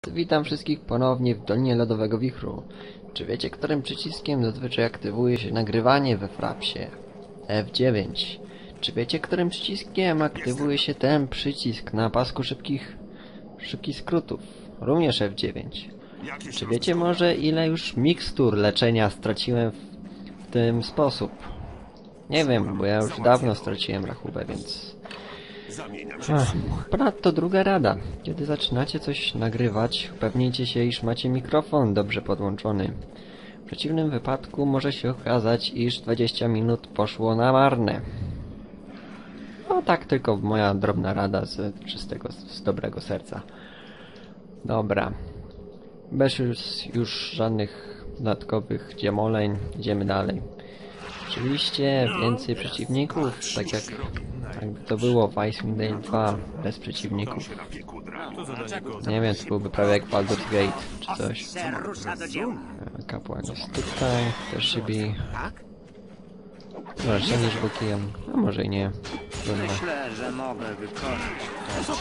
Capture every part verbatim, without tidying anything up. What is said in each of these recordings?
Witam wszystkich ponownie w Dolinie Lodowego Wichru. Czy wiecie, którym przyciskiem zazwyczaj aktywuje się nagrywanie we Frapsie? F dziewięć. Czy wiecie, którym przyciskiem aktywuje się ten przycisk na pasku szybkich, szybkich skrótów? Również F dziewięć. Czy wiecie może, ile już mikstur leczenia straciłem w, w tym sposób? Nie wiem, bo ja już dawno straciłem rachubę, więc... Ach, ponadto druga rada. Kiedy zaczynacie coś nagrywać, upewnijcie się, iż macie mikrofon dobrze podłączony. W przeciwnym wypadku może się okazać, iż dwadzieścia minut poszło na marne. No tak tylko moja drobna rada z czystego, z dobrego serca. Dobra. Bez już, już żadnych dodatkowych dziemoleń, idziemy dalej. Oczywiście więcej przeciwników, tak jak jakby to było w Icewind Dale dwa, bez przeciwników. Nie wiem, to byłby prawie jak Baldur's Gate, czy coś. Kapłan jest tutaj, też się bije. Może strzelisz go kijem, a może i nie. Myślę, że mogę wykonać.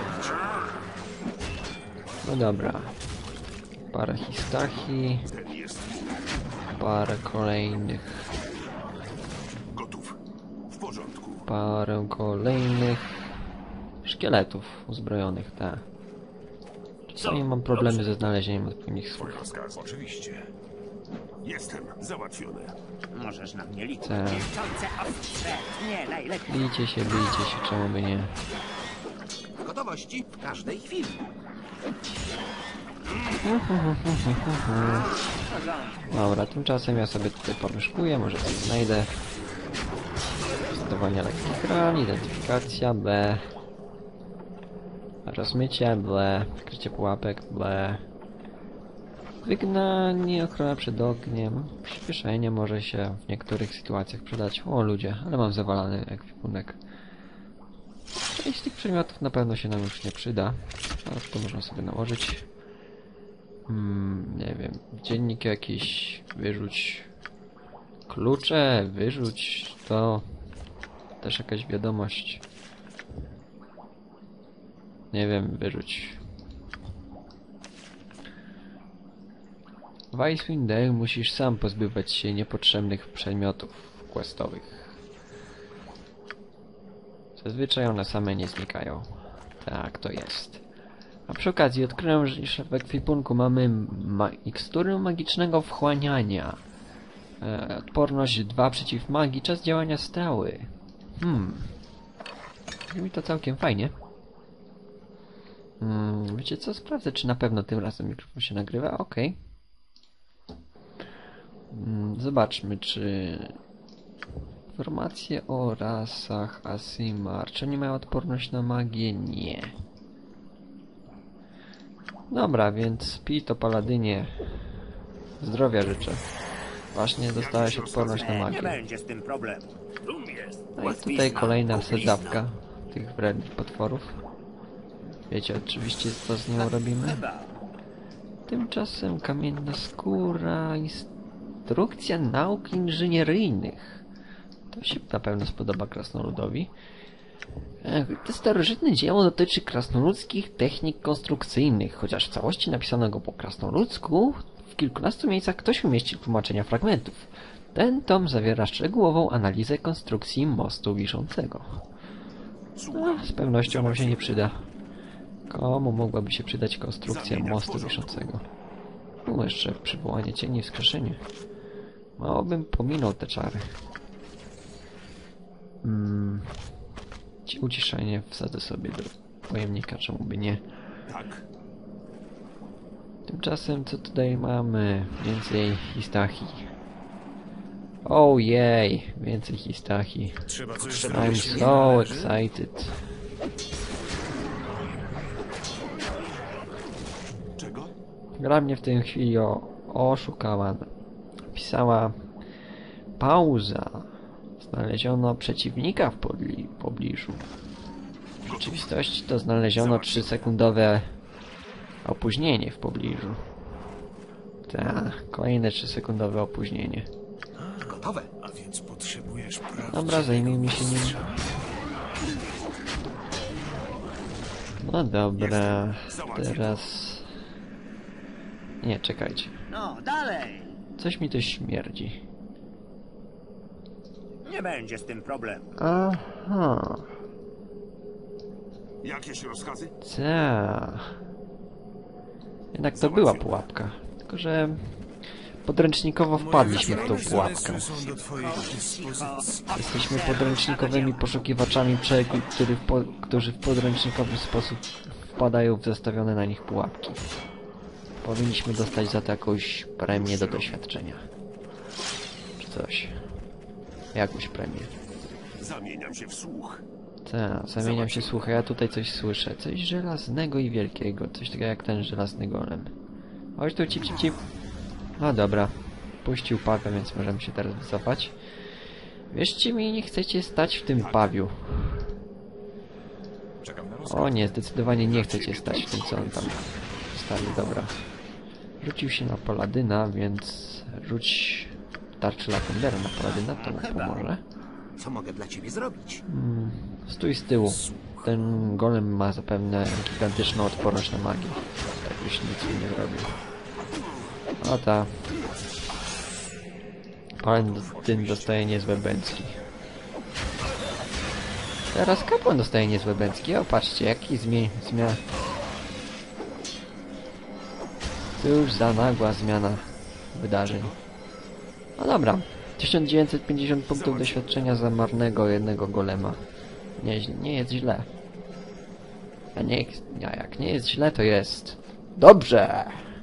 No dobra. Parę histachi. Parę kolejnych. Parę kolejnych szkieletów uzbrojonych, tak. Czasami mam problemy ze znalezieniem odpowiednich słów. Oczywiście. Jestem załatwiony. Możesz na mnie liczyć. Tak. Niszczące ostrze. Nie najlepiej. Bijcie się, bijcie się, czemu by nie. W gotowości w każdej chwili. Dobra, tymczasem ja sobie tutaj pomieszkuję, może coś znajdę. Testowanie lekkich ran, identyfikacja, B. Rozmycie, B. Wykrycie pułapek, B. Wygnanie, ochrona przed ogniem. Przyspieszenie może się w niektórych sytuacjach przydać. O ludzie, ale mam zawalany ekwipunek. Część z tych przedmiotów na pewno się nam już nie przyda. Ale to można sobie nałożyć. Hmm, nie wiem, dziennik jakiś, wyrzuć klucze, wyrzuć to, też jakaś wiadomość, nie wiem, wyrzuć. W Icewind Dale musisz sam pozbywać się niepotrzebnych przedmiotów questowych. Zazwyczaj one same nie znikają. Tak to jest. A przy okazji odkryłem, że w ekwipunku mamy ma mikstury magicznego wchłaniania. E, odporność dwa przeciw magii, czas działania stały. Hmm. Brzmi to całkiem fajnie. Hmm, wiecie co? Sprawdzę, czy na pewno tym razem mikrofon się nagrywa. Okej. Hmm, zobaczmy, czy... Informacje o rasach Aasimar. Czy oni mają odporność na magię? Nie. Dobra, więc pij to paladynie. Zdrowia życzę. Właśnie dostałeś odporność na Nie magię. będzie z tym problemu. No i tutaj kolejna sadzawka tych wrednych potworów. Wiecie oczywiście, co z nią robimy. Tymczasem kamienna skóra, instrukcja nauk inżynieryjnych. To się na pewno spodoba krasnoludowi. To starożytne dzieło dotyczy krasnoludzkich technik konstrukcyjnych, chociaż w całości napisano go po krasnoludzku, w kilkunastu miejscach ktoś umieścił tłumaczenia fragmentów. Ten tom zawiera szczegółową analizę konstrukcji mostu wiszącego. No, z pewnością nam się nie przyda. Komu mogłaby się przydać konstrukcja mostu wiszącego? No, jeszcze przywołanie cieni, wskrzeszenie. Mało bym pominął te czary. Hmm... Uciszenie wsadzę sobie do pojemnika, czemu by nie. Tak. Tymczasem co tutaj mamy? Więcej histachi. Ojej, więcej histachi. Trzeba coś I'm so excited. Czego? Gra mnie w tej chwili o, oszukała. Pisała pauza. Znaleziono przeciwnika w pobliżu. W rzeczywistości to znaleziono trzysekundowe opóźnienie w pobliżu. Tak, kolejne trzysekundowe opóźnienie. Gotowe. A więc potrzebujesz prawa. Dobra, zajmijmy się nim. No dobra, teraz Nie, czekajcie. No, dalej. Coś mi to śmierdzi. Nie będzie z tym problemu. Aha. Jakieś rozkazy? Ta. Jednak to była pułapka. Tylko, że podręcznikowo wpadliśmy w tą pułapkę. Są do twojej dyspozycji. Jesteśmy podręcznikowymi poszukiwaczami przegód, który w po, którzy w podręcznikowy sposób wpadają w zastawione na nich pułapki. Powinniśmy dostać za to jakąś premię do doświadczenia. Czy coś. Jakąś premię. Zamieniam się w słuch. Tak, zamieniam się, słuchaj, ja tutaj coś słyszę. Coś żelaznego i wielkiego. Coś takiego jak ten żelazny golem. Chodź tu, cip, cip, cip. No dobra. Puścił pawię, więc możemy się teraz wycofać. Wierzcie mi, nie chcecie stać w tym pawiu. Czekam na rozkaz. O nie, zdecydowanie nie chcecie stać w tym, co on tam stali. Dobra. Rzucił się na paladyna, więc rzuć tarczę Lakendera na paladyna, to mu pomoże. Co mogę dla ciebie zrobić? Mm, stój z tyłu. Ten golem ma zapewne gigantyczną odporność na magię. Tak byś nic mi nie zrobił. O ta. Paladyn dostaje niezłe bęcki. Teraz kapłan dostaje niezłe bęcki. O, patrzcie, jaki zmian... zmian... Cóż za nagła zmiana wydarzeń. No dobra. tysiąc dziewięćset pięćdziesiąt punktów doświadczenia za marnego jednego golema. Nie, nie jest źle. A nie, a jak nie jest źle, to jest dobrze.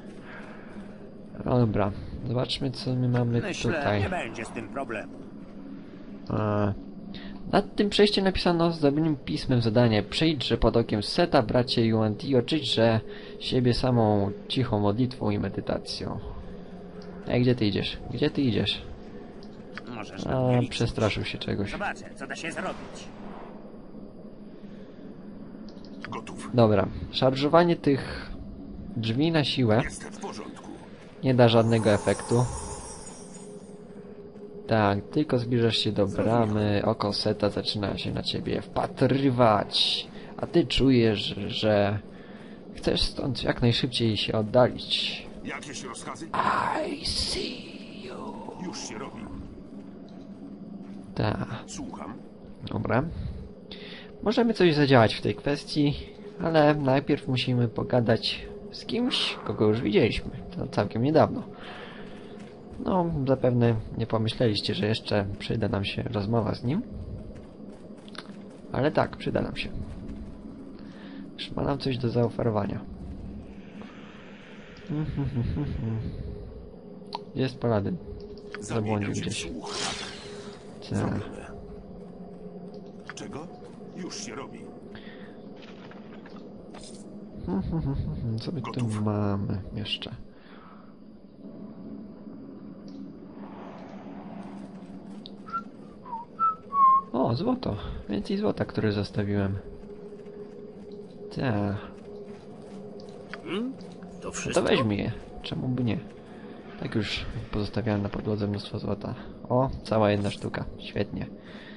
No dobra, zobaczmy, co my mamy Myślę, tutaj. nie będzie z tym problemu. A, nad tym przejściem napisano zdobynym pismem zadanie. Przejdźże pod okiem Seta, bracie Yuan-Ti, i oczyśćże siebie samą cichą modlitwą i medytacją. Ej, gdzie ty idziesz? Gdzie ty idziesz? Możesz na mnie A, liczyć. przestraszył się czegoś. Zobaczę, co da się zrobić. Gotów. Dobra, szarżowanie tych drzwi na siłę Jestem w porządku. nie da żadnego efektu. Tak, tylko zbliżasz się do bramy, oko Seta zaczyna się na ciebie wpatrywać, a ty czujesz, że chcesz stąd jak najszybciej się oddalić. Jakieś rozkazy? I see you. Już się robi. Tak, Słucham. dobra. Możemy coś zadziałać w tej kwestii, ale najpierw musimy pogadać z kimś, kogo już widzieliśmy. To całkiem niedawno. No, zapewne nie pomyśleliście, że jeszcze przyda nam się rozmowa z nim. Ale tak, przyda nam się. Już ma nam coś do zaoferowania. Gdzie jest paladyn? Zabłądził Zamieniam się w gdzieś. słuch. Tak. Zrobione. Czego? Już się robi. Co my tu Gotów. mamy jeszcze? O, złoto. Więcej złota, które zostawiłem. Tak. Hmm? To No wszystko? to weźmy je. Czemu by nie? Tak już pozostawiałem na podłodze mnóstwo złota. O, cała jedna sztuka. Świetnie.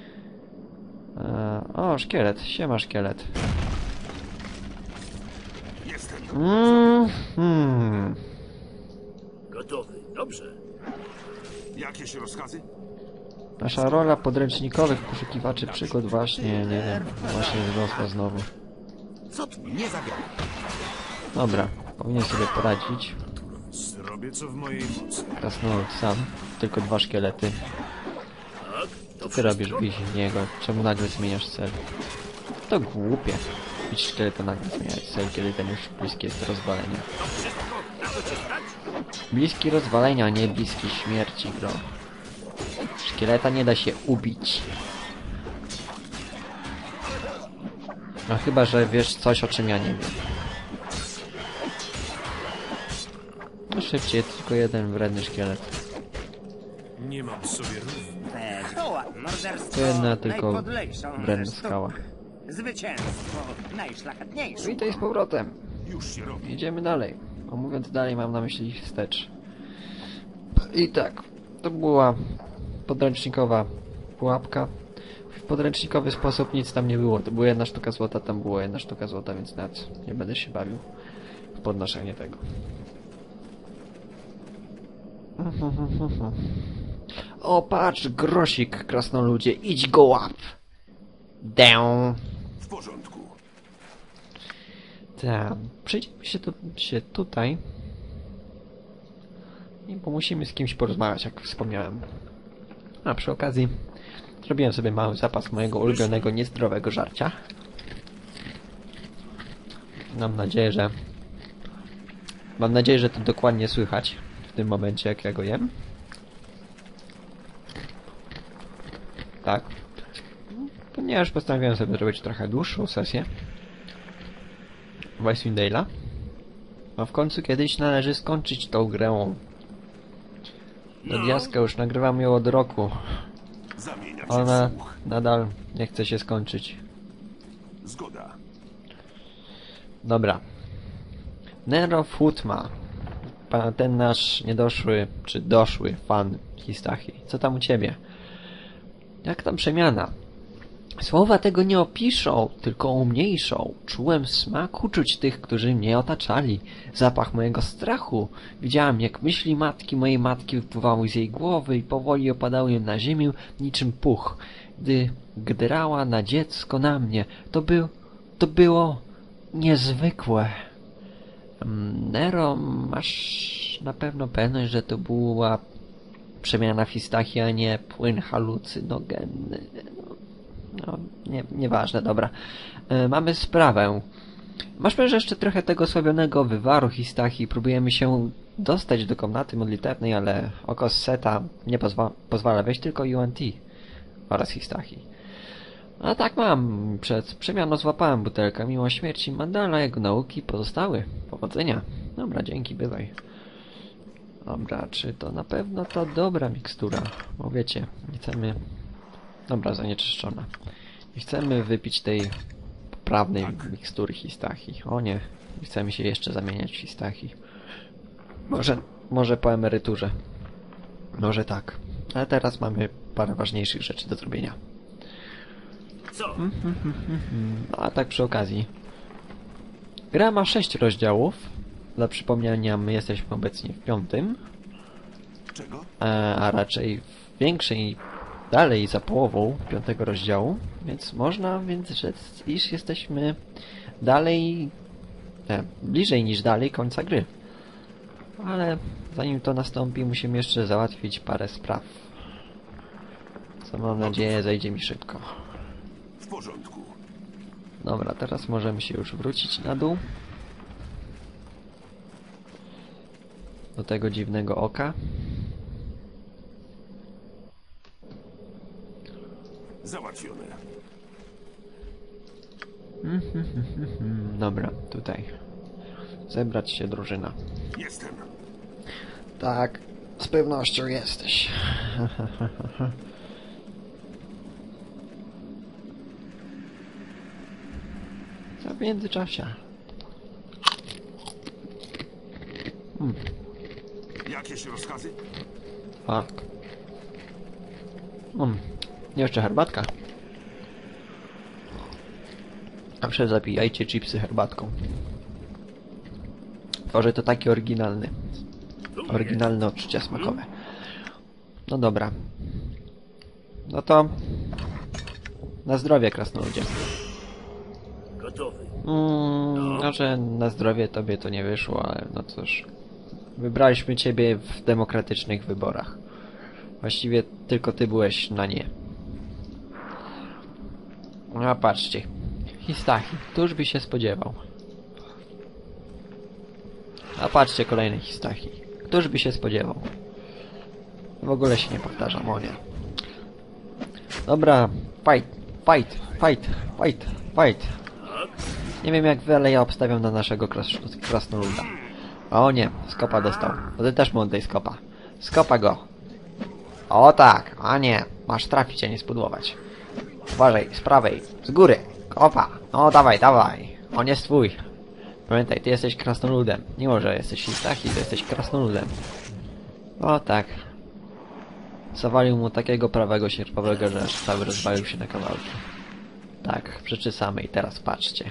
Eee, o, szkielet. Siema, szkielet. Jestem. Mm, hmm. Gotowy. Dobrze. Jakieś rozkazy? Nasza rola podręcznikowych poszukiwaczy przygód właśnie, nie wiem, właśnie wzrosła znowu. Co tu nie zabiera? Dobra, powinien sobie poradzić. Zrobię co w mojej mocy. Krasnolud sam, tylko dwa szkielety. Tak? Co ty robisz, bij niego? Czemu nagle zmieniasz cel? To głupie. Bić szkieleta nagle zmieniać cel, kiedy ten już bliski jest do rozwalenia. To wszystko? Na co cię stać? Bliski rozwalenia, nie bliski śmierci, bro. Szkieleta nie da się ubić. No chyba, że wiesz coś, o czym ja nie wiem. No szybciej, tylko jeden wredny szkielet. Nie mam sobie równi. Te koła, morderstwo, To jedna tylko najpodlejszą wredna ze sztuk. skała. Zwycięstwo najszlachetniejsze. Witaj z powrotem. Już się robi. Jedziemy dalej. A mówiąc dalej, mam na myśli wstecz. I tak, to była podręcznikowa pułapka. W podręcznikowy sposób nic tam nie było. To była jedna sztuka złota, tam była jedna sztuka złota, więc nawet nie będę się bawił w podnoszenie tego. O, patrz, grosik, krasnoludzie, idź go łap! Dę. W porządku. Tak, przejdziemy się, tu, się tutaj. I bo musimy z kimś porozmawiać, jak wspomniałem. A przy okazji zrobiłem sobie mały zapas mojego ulubionego, niezdrowego żarcia. Mam nadzieję, że... Mam nadzieję, że to dokładnie słychać w tym momencie, jak ja go jem. Tak. Ponieważ postanowiłem sobie zrobić trochę dłuższą sesję w Icewind Dale'a. A w końcu kiedyś należy skończyć tą grę. Do diaska już nagrywam ją od roku. Zamieniam się Ona w słuch. nadal nie chce się skończyć. Zgoda. Dobra. Nero Futma. Pa- Ten nasz niedoszły, czy doszły fan Histachi. Co tam u ciebie? Jak tam przemiana? Słowa tego nie opiszą, tylko umniejszą. Czułem smak uczuć tych, którzy mnie otaczali. Zapach mojego strachu. Widziałem, jak myśli matki mojej matki wypływały z jej głowy i powoli opadały na ziemię niczym puch. Gdy gderała na dziecko na mnie, to był... to było... niezwykłe. Nero, masz na pewno pewność, że to była przemiana Histachi, a nie płyn halucynogenny. No, nie, nieważne, dobra. E, mamy sprawę. Masz pewnie jeszcze trochę tego sławionego wywaru Histachi. Próbujemy się dostać do komnaty modlitewnej, ale oko Seta nie pozwa pozwala wejść, tylko U N T oraz Histachi. A tak mam. Przed przemianą złapałem butelkę. Mimo śmierci Mandala jego nauki pozostały. Powodzenia. Dobra, dzięki, bywaj. Dobra, czy to na pewno to dobra mikstura? Bo wiecie, nie chcemy... Dobra, zanieczyszczona. Nie chcemy wypić tej poprawnej mikstury Histachi. O nie, nie chcemy się jeszcze zamieniać w Histachi. Może, może po emeryturze. Może tak. Ale teraz mamy parę ważniejszych rzeczy do zrobienia. Co? A tak przy okazji. Gra ma sześć rozdziałów. Dla przypomnienia, my jesteśmy obecnie w piątym. Czego? A, a raczej w większej, dalej za połową piątego rozdziału. Więc można więc rzec, iż jesteśmy dalej, nie, bliżej niż dalej końca gry. Ale zanim to nastąpi, musimy jeszcze załatwić parę spraw. Co mam nadzieję zajdzie mi szybko. W porządku. Dobra, teraz możemy się już wrócić na dół. Do tego dziwnego oka. Załatwione. Dobra, tutaj. Zebrać się, drużyna. Jestem. Tak, z pewnością jesteś. A w międzyczasie. Hmm, Jakieś rozkazy? fuck. Hmm, jeszcze herbatka. A przecież zapijajcie chipsy herbatką. Tworzę to taki oryginalny. Oryginalne odczucia smakowe. No dobra. No to... Na zdrowie, krasnoludzie. Gotowy. Mm, no, że na zdrowie tobie to nie wyszło, ale no cóż. Wybraliśmy ciebie w demokratycznych wyborach. Właściwie tylko ty byłeś na nie. A patrzcie. Histachi. Któż by się spodziewał? A patrzcie, kolejny Histachi. Któż by się spodziewał? W ogóle się nie powtarzam, o nie. Dobra, fight, fight, fight, fight, fight. Nie wiem jak wy, ale ja obstawiam na naszego kras krasnoluda. O nie, skopa dostał. To ty też mu oddaj skopa. Skopa go. O tak, a nie. Masz trafić, a nie spudłować. Uważaj, z prawej, z góry. Kopa. No dawaj, dawaj. On jest twój. Pamiętaj, ty jesteś krasnoludem. Nie może jesteś Histachi, to jesteś krasnoludem. O tak. Zawalił mu takiego prawego sierpowego, że aż cały rozwalił się na kawałki. Tak, w rzeczy samej. Teraz patrzcie.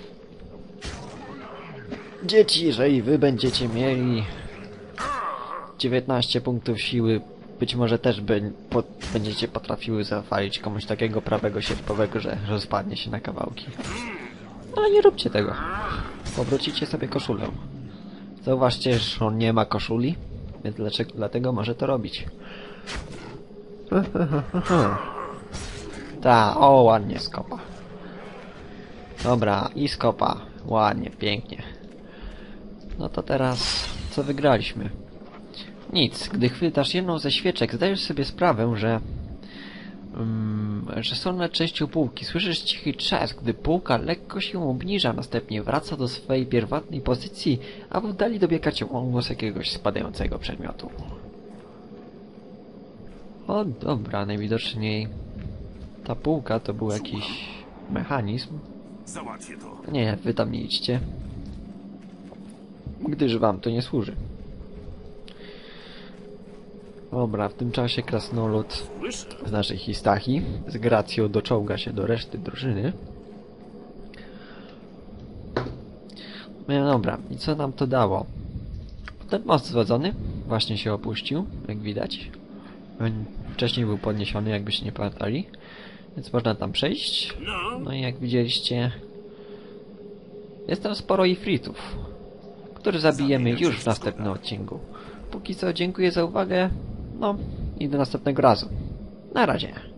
Dzieci, jeżeli wy będziecie mieli dziewiętnaście punktów siły. Być może też by, po, będziecie potrafiły zawalić komuś takiego prawego sierpowego, że rozpadnie się na kawałki. Ale nie róbcie tego. Powrócicie sobie koszulę. Zauważcie, że on nie ma koszuli, więc dlaczego, dlatego może to robić. Ta, o, ładnie skopa. Dobra, i skopa. Ładnie, pięknie. No to teraz, co wygraliśmy? Nic, gdy chwytasz jedną ze świeczek, zdajesz sobie sprawę, że... Um, że są na częścią półki. Słyszysz cichy trzask, gdy półka lekko się obniża, następnie wraca do swojej pierwotnej pozycji, a w oddali dobiega cię odgłos jakiegoś spadającego przedmiotu. O, dobra, najwidoczniej ta półka to był jakiś mechanizm. Załatwię to. Nie, wy tam nie idźcie, gdyż wam to nie służy. Dobra, w tym czasie krasnolud Słyszę. z naszej Histachi z gracją doczołga się do reszty drużyny. No dobra, i co nam to dało? Ten most zwodzony właśnie się opuścił, jak widać. Wcześniej był podniesiony, jakbyście nie pamiętali. Więc można tam przejść. No. No i jak widzieliście, jest tam sporo ifritów, których zabijemy już w następnym odcinku. Póki co dziękuję za uwagę. No i do następnego razu. Na razie.